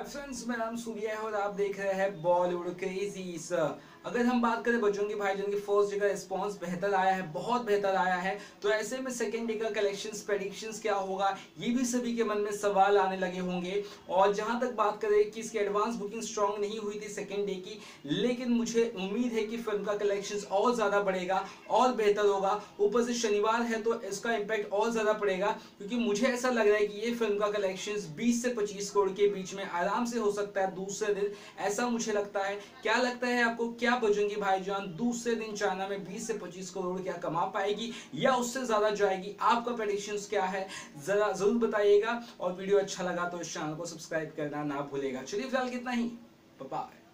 Friends, मेरा नाम सूर्या है और आप देख रहे हैं बॉलीवुड क्रेजीज। अगर हम बात करें बजरंगी भाईजान की फर्स्ट डे का रिस्पॉन्स बेहतर आया है, बहुत बेहतर आया है। तो ऐसे में सेकंड डे का कलेक्शंस प्रेडिक्शंस क्या होगा, ये भी सभी के मन में सवाल आने लगे होंगे। और जहां तक बात करें कि इसकी एडवांस बुकिंग स्ट्रांग नहीं हुई थी सेकंड डे की, लेकिन मुझे उम्मीद है कि फिल्म का कलेक्शंस और ज्यादा बढ़ेगा और बेहतर होगा। ऊपर से शनिवार है तो इसका इम्पैक्ट और ज्यादा पड़ेगा, क्योंकि मुझे ऐसा लग रहा है कि ये फिल्म का कलेक्शंस 20 से 25 करोड़ के बीच में आराम से हो सकता है दूसरे दिन। ऐसा मुझे लगता है। क्या लगता है आपको, क्या बजरंगी भाईजान दूसरे दिन चाइना में 20 से 25 करोड़ क्या कमा पाएगी या उससे ज्यादा जाएगी? आपका प्रेडिक्शंस क्या है, जरा जरूर बताइएगा। और वीडियो अच्छा लगा तो इस चैनल को सब्सक्राइब करना ना भूलेगा। चलिए फिलहाल कितना ही, बाय।